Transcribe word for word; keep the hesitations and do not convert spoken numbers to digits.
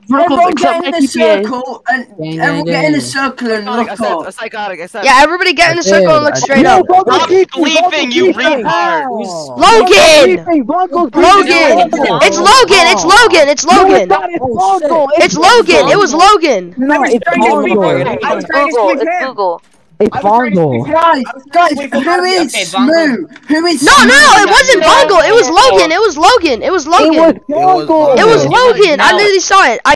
Everyone get in a circle and everyone get in a circle and look up. A psychotic, a psychotic. Yeah, everybody get in a circle and look straight up. Stop sleeping, you retard! Logan! Logan! It's Logan! It's Logan! It's Logan! It's Logan! It was Logan! No, it's Bongo. It's Google. It's Google. It's Bongo. Guys, guys, who is Smoo? Who is No, no, no, it wasn't Bongo. It was Logan. It was Logan. It was Logan. It was Bongo. It was Logan. I literally saw it. I